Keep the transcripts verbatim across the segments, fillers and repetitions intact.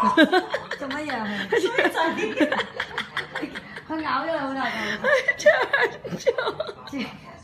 Cho mấy giờ hả? Con ngáo rồi không nào? Trời.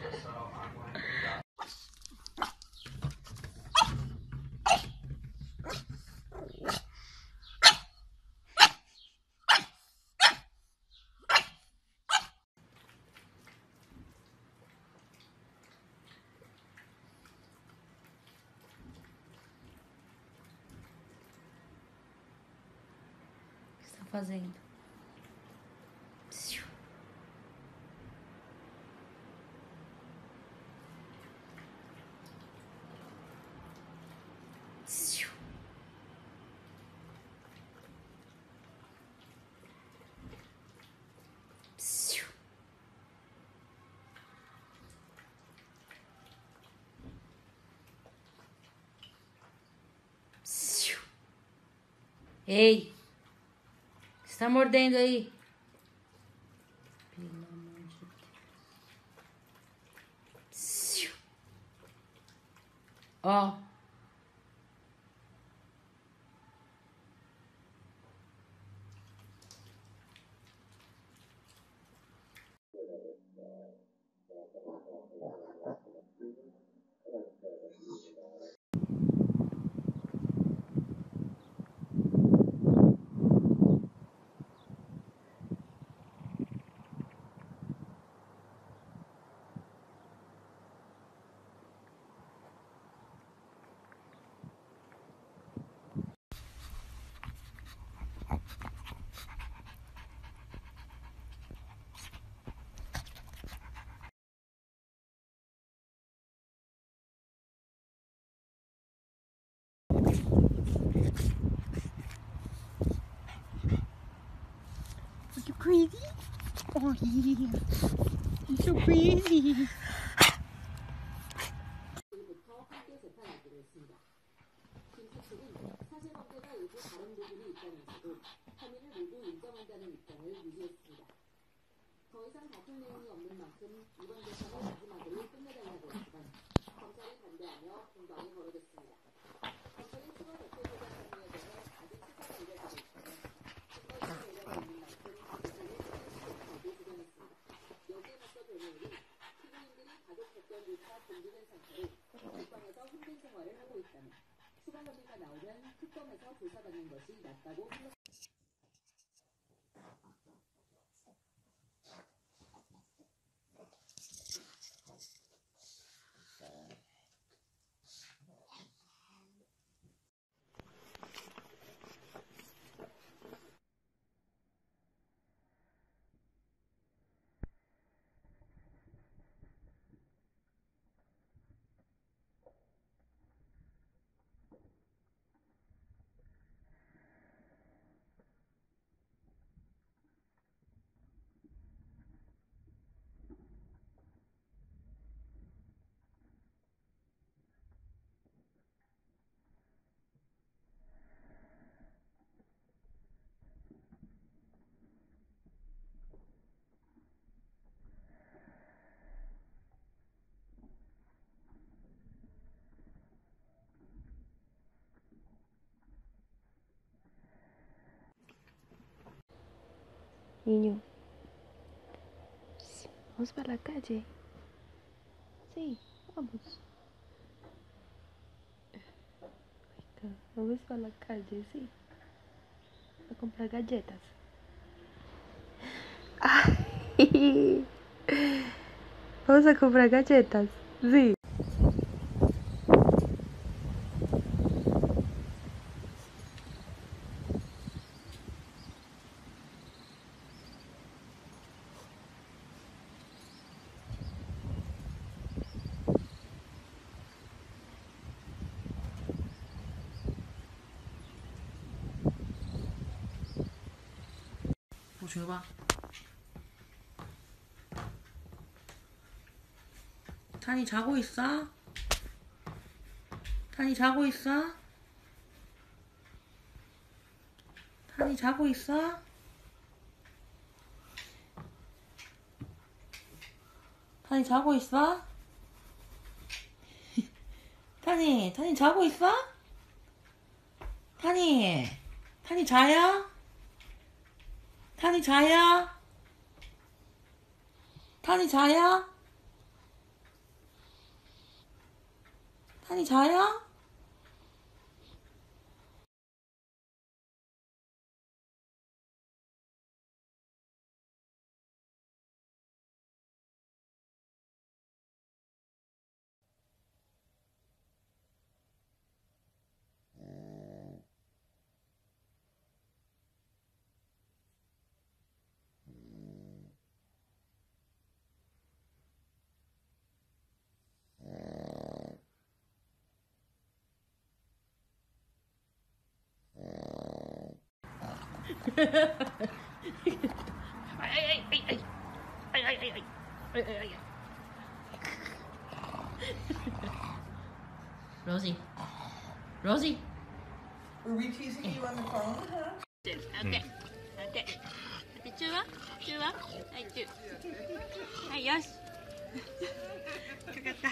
Fazendo. Ei! Você tá mordendo aí? Pelo amor de Deus. Ó. Are you crazy? Oh yeah. You're so crazy. Niño, vamos para la calle. Sí, vamos. Vamos para la calle, sí. A comprar galletas. Ay. Vamos a comprar galletas, sí. 조용히 봐. 탄이 자고 있어? 탄이 자고 있어? 탄이 자고 있어? 탄이 자고 있어? 탄이, 탄이 자고 있어? 탄이, 탄이 자야? 탄이 자야? 탄이 자야? 탄이 자야? Rosie. Rosie. Were we teasing you on the phone? Huh? Okay. Okay. Chua? Chua? Ay, chu. Ay, yes. Kagata.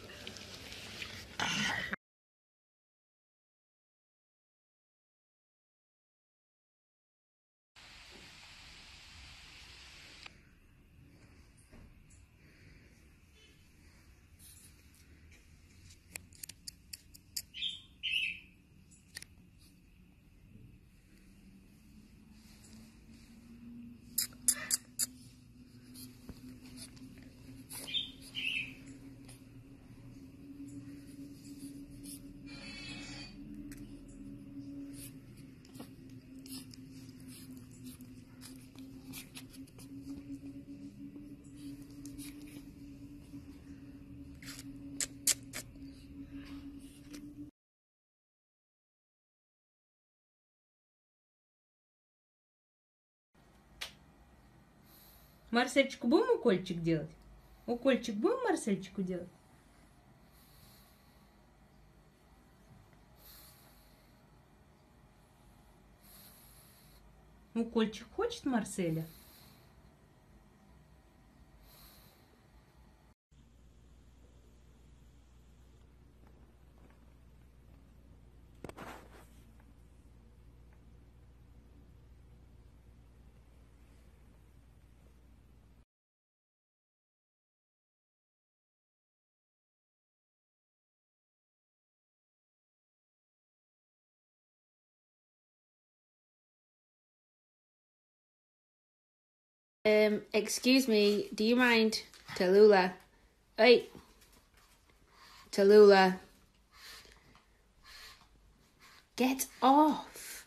Марсельчику будем укольчик делать? Укольчик будем Марсельчику делать? Укольчик хочет Марселя? Um, excuse me, do you mind, Tallulah? Hey, Tallulah. Get off.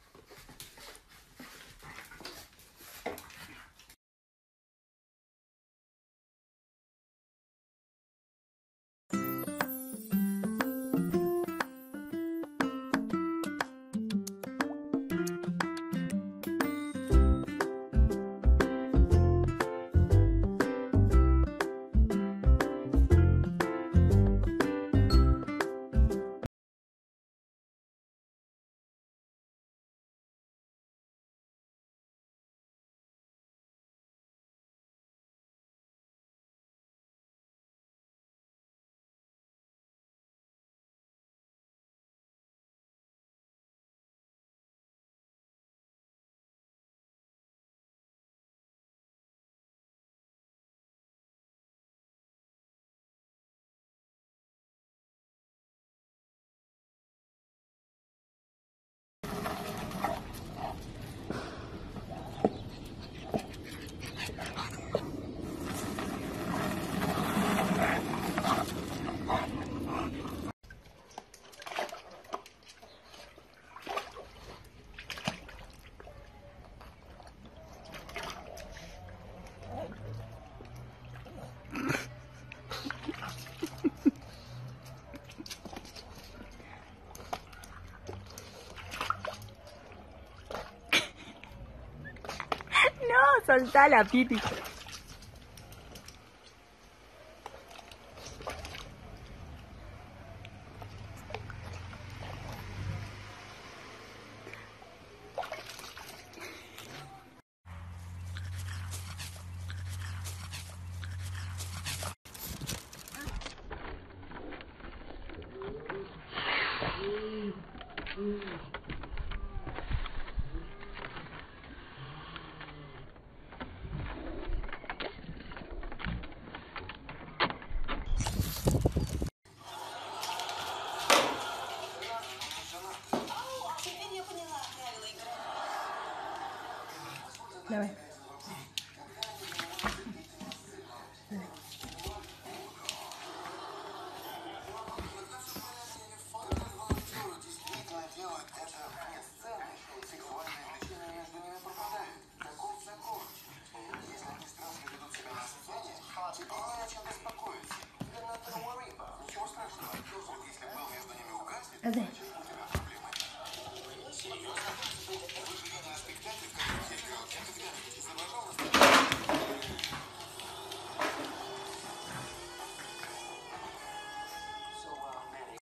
No, soltala, Pipi. Давай. Давай.